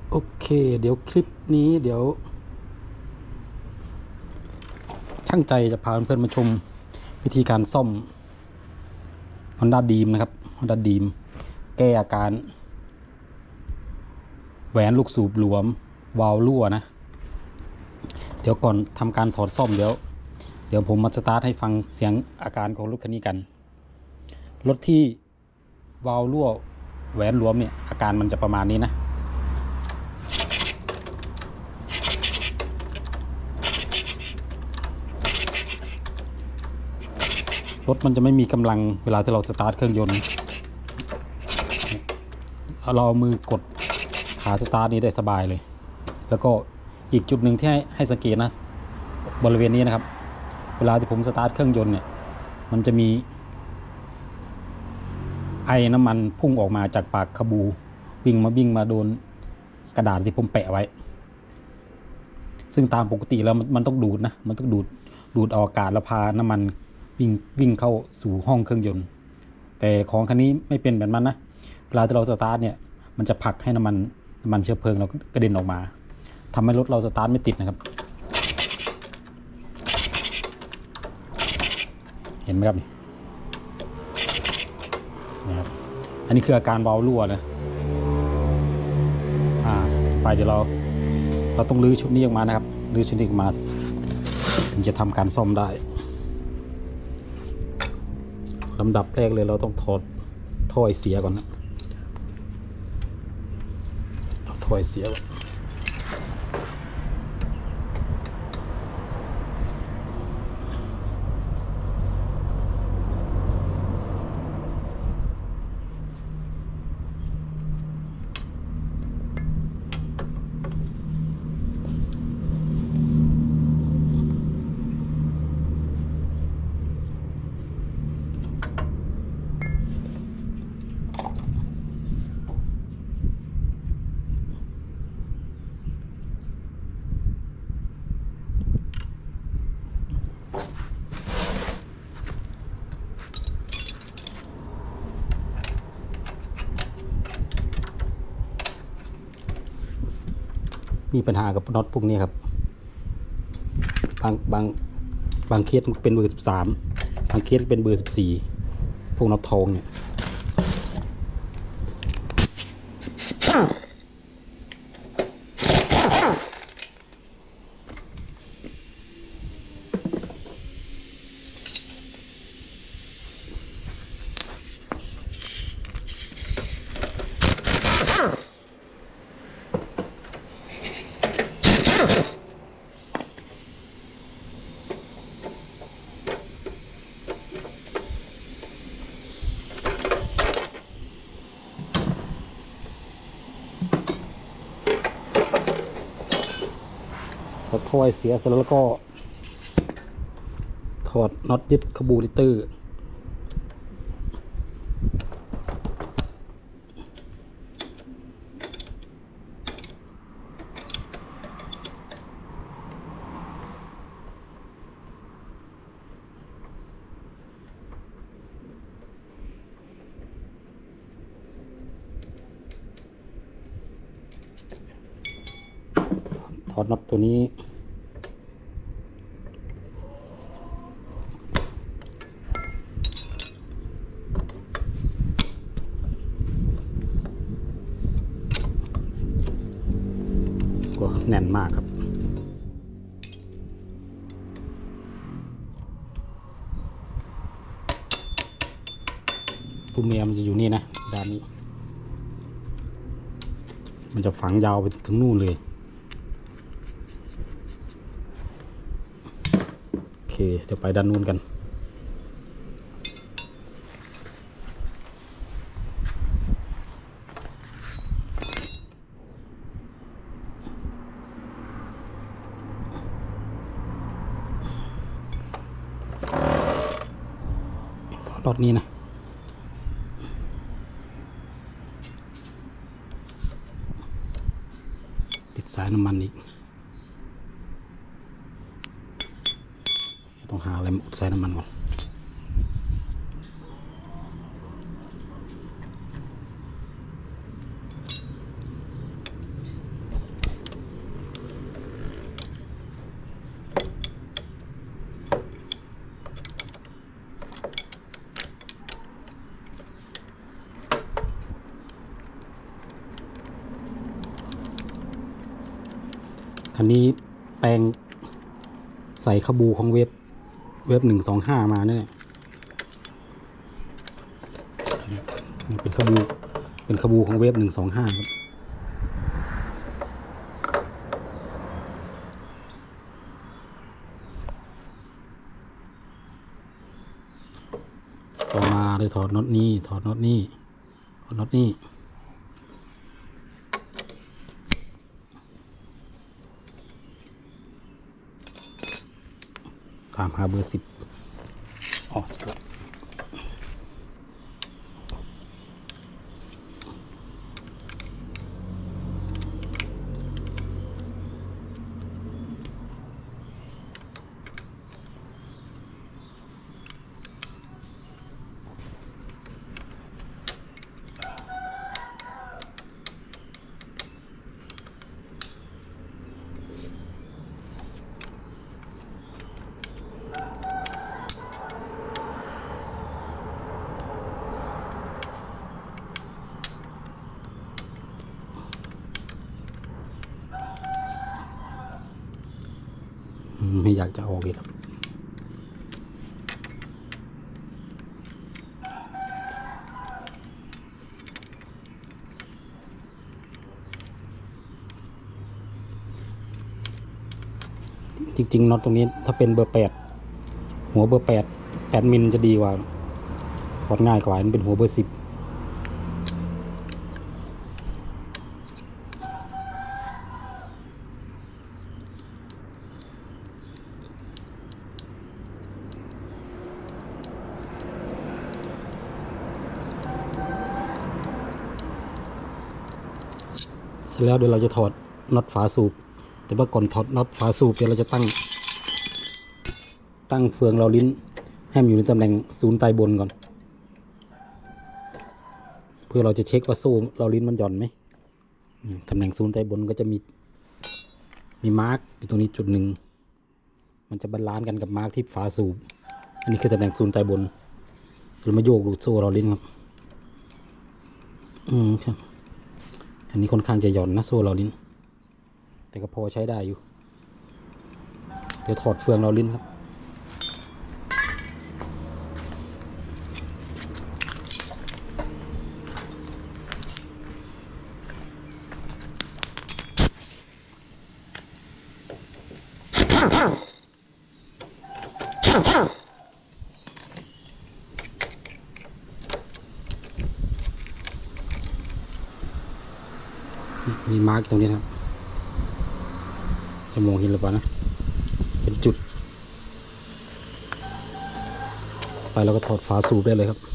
โอเคเดี๋ยวคลิปนี้เดี๋ยวช่างใจจะพาเพื่อนๆมาชมวิธีการซ่อม Honda Dream นะครับ Honda Dream แก้อาการแหวนลูกสูบหลวมวาล์วรั่วนะเดี๋ยวก่อนทำการถอดซ่อมเดี๋ยวผมมาสตาร์ทให้ฟังเสียงอาการของรถคันนี้กันรถที่วาล์วรั่วแหวนหลวมเนี่ยอาการมันจะประมาณนี้นะรถมันจะไม่มีกำลังเวลาที่เราสตาร์ทเครื่องยนต์เราเอามือกดขาสตาร์ทนี้ได้สบายเลยแล้วก็อีกจุดหนึ่งที่ให้สังเกตนะบริเวณนี้นะครับเวลาที่ผมสตาร์ทเครื่องยนต์เนี่ยมันจะมีไอน้ำมันพุ่งออกมาจากปากคาบูวิ่งมาโดนกระดาษที่ผมแปะไว้ซึ่งตามปกติแล้วมันต้องดูดนะมันต้องดูดอากาศแล้วพาน้ำมันวิ่งเข้าสู่ห้องเครื่องยนต์แต่ของคันนี้ไม่เป็นแบบนั้นนะเวลาที่เราสตาร์ทเนี่ยมันจะผลักให้น้ำมันเชื้อเพลิงเรากระเด็นออกมาทำให้รถเราสตาร์ทไม่ติดนะครับเห็นไหมครับนี่ครับอันนี้คืออาการวาล์วรั่วนะไปเดี๋ยวเราต้องรื้อชุดนี้ออกมานะครับรื้อชุดนี้ออกมาถึงจะทำการซ่อมได้ลำดับแรกเลยเราต้องถอดท่อไอเสียก่อนนะท่อไอเสียมีปัญหากับน็อตพวกนี้ครับบางเคสเป็นเบอร์13บางเคสเป็นเบอร์14พวกน็อตทองเนี่ยพอท่อเสียเสร็จแล้วก็ถอดน็อตยึดคาบูลิเตอร์ถอดน็อตตัวนี้ก็แน่นมากครับตัวเมียมันจะอยู่นี่นะด้านนี้มันจะฝังยาวไปถึงนู่นเลยโอเคเดี๋ยวไปด้านนู้นกันถอดน็อตนี้นะติดสายน้ำมันอีกต้องหาอะไรมาอุดสายน้ำมันก่อน โอันนี้แปลงใส่ขบูของเว็บ125มาเนี่ยเป็นขบูของเว็บ125ครับต่อมาเลยถอดน็อตนี้ถอดน็อตนี้ตามหาเบอร์10อ๋อไม่อยากจะออกเลยครับจริงๆน็อตตรงนี้ถ้าเป็นเบอร์8หัวเบอร์8มิลจะดีกว่าถอดง่ายกว่ามันเป็นหัวเบอร์10เสร็จแล้วเดี๋ยวเราจะถอดน็อตฝาสูบแต่ว่าก่อนถอดน็อตฝาสูบเดี๋ยวเราจะตั้งเฟืองเราลิ้นให้มันอยู่ในตำแหน่งศูนย์ใต้บนก่อนเพื่อเราจะเช็คว่าโซ่เราลิ้นมันหย่อนไหมตำแหน่งศูนย์ใต้บนก็จะมีมาร์กอยู่ตรงนี้จุดหนึ่งมันจะบาลานซ์กันกับมาร์กที่ฝาสูบอันนี้คือตำแหน่งศูนย์ใต้บนเรามาโยกดูโซ่เราลิ้นครับครับอันนี้ค่อนข้างจะหย่อนนะโซ่เราลิ้นแต่ก็พอใช้ได้อยู่เดี๋ยวถอดเฟืองเราลิ้นครับมีมาร์กตรงนี้ครับจะมองเห็นหรือเปล่านะเป็นจุดไปเราก็ถอดฝาสูบได้เลยครับ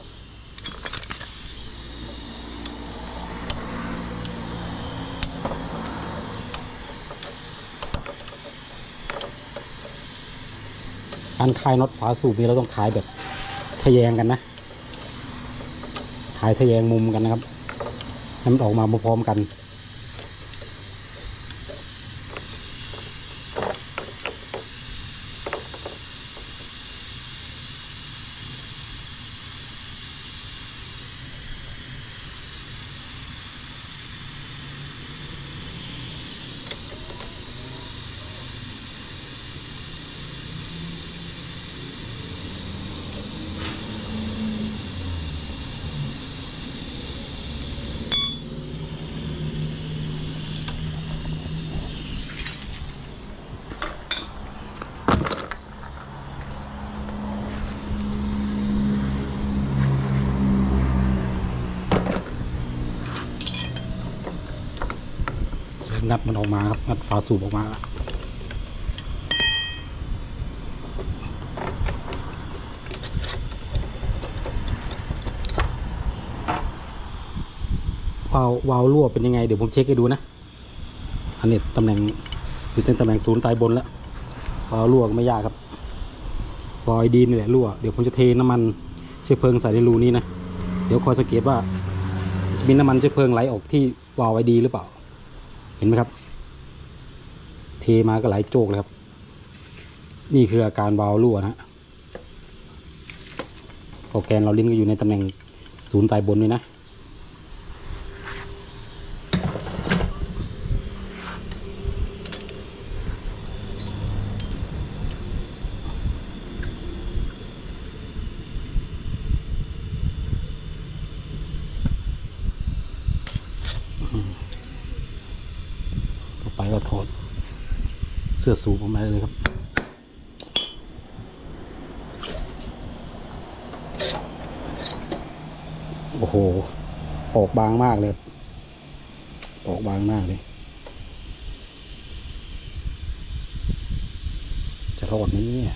การคลายน็อตฝาสูบนี้เราต้องคลายแบบทะแยงกันนะคลายทะแยงมุมกันนะครับให้มันออกมาพร้อมกันงัดมันออกมาครับงัดฝาสูบออกมาวาล์วรั่วเป็นยังไงเดี๋ยวผมเช็คให้ดูนะอันนี้ตำแหน่งอยู่ในตำแหน่งศูนย์ใต้บนแล้ววาล์วรั่วไม่ยากครับวาล์วดีนี่แหละรั่วเดี๋ยวผมจะเทน้ำมันเชื้อเพลิงใส่ในรูนี้นะเดี๋ยวคอยสังเกตว่าจะมีน้ำมันเชื้อเพลิงไหลออกที่วาล์วดีหรือเปล่าเห็นไหมครับเทมาก็ไหลโจกเลยครับนี่คืออาการวาล์วรั่วนะโปรแกนเราลิ้นก็อยู่ในตำแหน่งศูนย์ใต้บนนี่นะก็ถอดเสื้อสูบออกมาเลยครับโอ้โหออกบางมากเลยออกบางมากเลยจะรอดไหมเนี่ย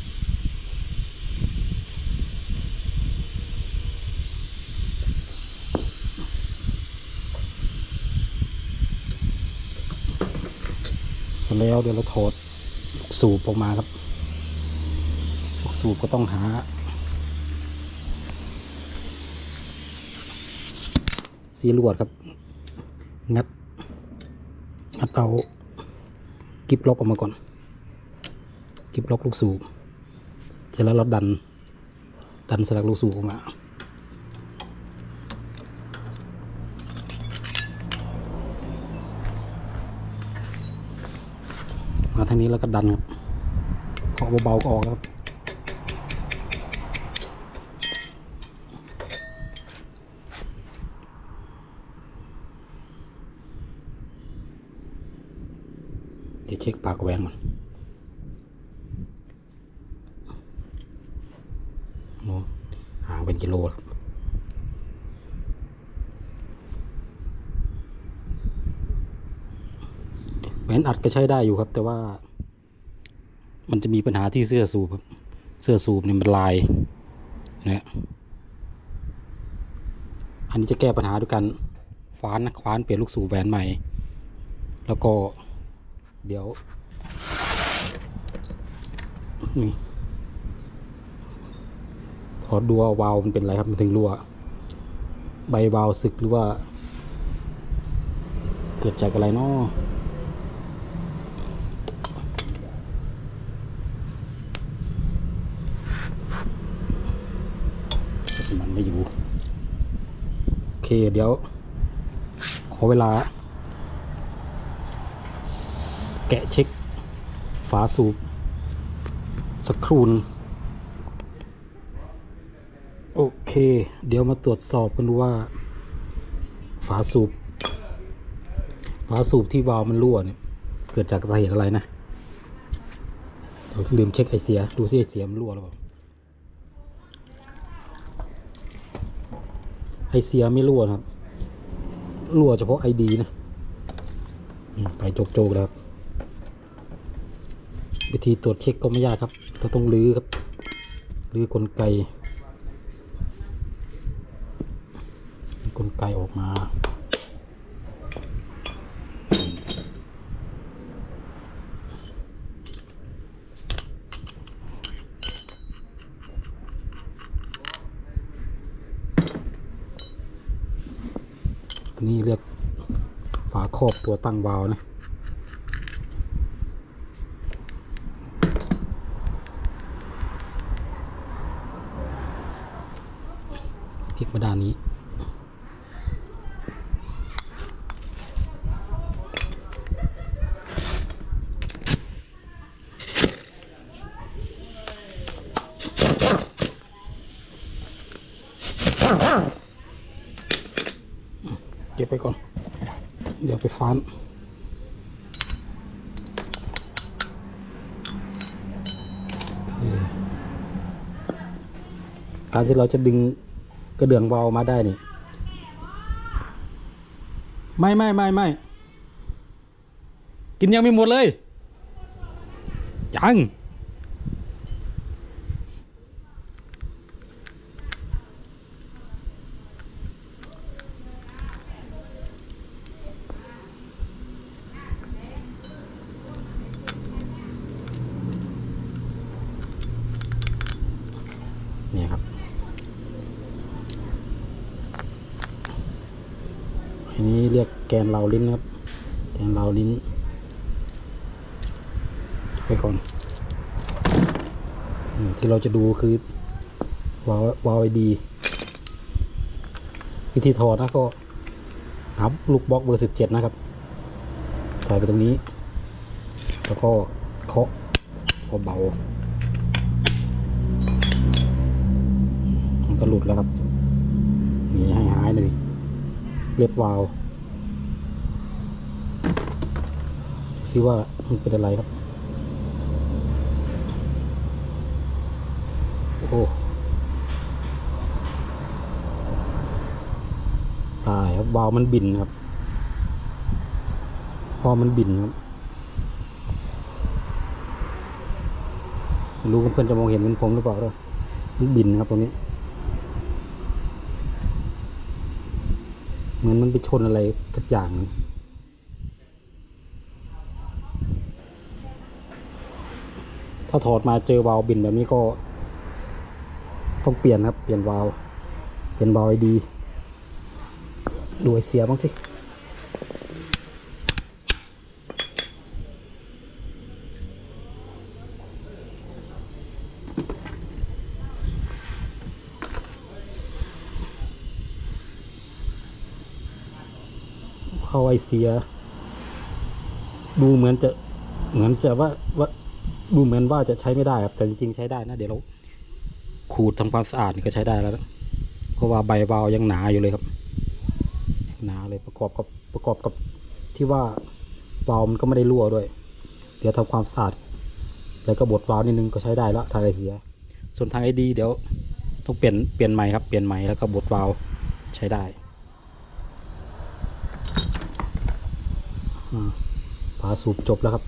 เสร็จแล้วเดี๋ยวเราถอดลูกสูบออกมาครับลูกสูบก็ต้องหาสีลวดครับงัดเอากิ๊บล็อกออกมาก่อนกิ๊บล็อกลูกสูบเสร็จแล้วเราดันสลักลูกสูบออกมาทางนี้แล้วก็ดันครับเคาะเบาๆก็ออกครับเดี๋ยวเช็คปากแหวนก่อนห่างเป็นกิโลครับแหวนอัดก็ใช้ได้อยู่ครับแต่ว่ามันจะมีปัญหาที่เสื้อสูบครับเสื้อสูบเนี่ยมันลายนะอันนี้จะแก้ปัญหาด้วยกันคว้านเปลี่ยนลูกสูบแหวนใหม่แล้วก็เดี๋ยวนี่ถอดดูวาล์วมันเป็นไรครับมันถึงรั่วใบวาล์วสึกหรือว่าเกิดจากอะไรเนาะมันไม่อยู่โอเคเดี๋ยวขอเวลาแกะเช็คฝาสูบสักครู่โอเคเดี๋ยวมาตรวจสอบกันดูว่าฝาสูบที่วาล์วมันรั่วเนี่ยเกิดจากสาเหตุอะไรนะเราลืมเช็คไอเสียดูซิไอเสียมันรั่วหรือเปล่าไอเสียไม่รั่วนะครับรั่วเฉพาะไอดีนะไปโจกๆแล้ววิธีตรวจเช็คก็ไม่ยากครับเราต้องลื้อครับลื้อกลไกออกมานี่เรียกฝาครอบตัวตั้งวาล์วนะพลิกมาด้านนี้เก็บไปก่อนเดี๋ยวไปฟ้านการที่เราจะดึงกระเดื่องวาล์วมาได้นี่ไม่กินยังไม่หมดเลยยังนี่ครับอันนี้เรียกแกนเหลาลิ้นครับแกนเหลาลิ้นไปก่อนที่เราจะดูคือวาล์วไอดีวิธีถอดนะก็หาลูกบล็อกเบอร์17นะครับใส่ไปตรงนี้แล้วก็เคาะเบามันก็หลุดแล้วครับนี่ให้หายเลยเรียบวาล์วซิว่ามันเป็นอะไรครับโอ้ตายครับวาล์วมันบินครับพอมันบินครับไม่รู้เพื่อนจะมองเห็นเหมือนผมหรือเปล่าด้วยมันบินครับตรงนี้เหมือนมันไปชนอะไรสักอย่าง ถ้าถอดมาเจอวาล์วบินแบบนี้ก็ต้องเปลี่ยนครับเปลี่ยนวาล์วให้ดีดูไอเสียบ้างสิเข้าไอเสียดูเหมือนจะว่าดูเหมือนว่าจะใช้ไม่ได้ครับแต่จริงๆใช้ได้นะเดี๋ยวเราขูดทำความสะอาดนี่ก็ใช้ได้แล้วนะเพราะว่าใบวาล์วยังหนาอยู่เลยครับหนาเลยประกอบกับที่ว่าวาล์วมันก็ไม่ได้รั่วด้วยเดี๋ยวทำความสะอาดแล้วก็บดวาล์วนิดนึงก็ใช้ได้แล้วทางไอเสียส่วนทางไอดีเดี๋ยวต้องเปลี่ยนใหม่ครับเปลี่ยนใหม่แล้วก็บดวาล์วใช้ได้ฝาสูบจบแล้วครับ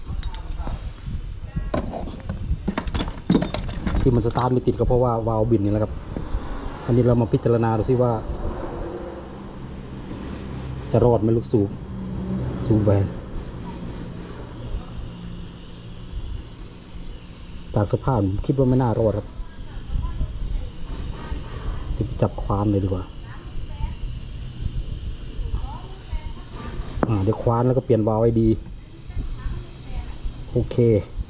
ที่มันสตาร์ทไม่ติดก็เพราะว่าวาล์วบินนี่แหละครับอันนี้เรามาพิจารณาดูซิว่าจะรอดไหมลูกสูบแหวนจากสภาพคิดว่าไม่น่ารอดครับจะจับควานเลยดีกว่าเดี๋ยวควานแล้วก็เปลี่ยนวาล์วให้ดีโอเค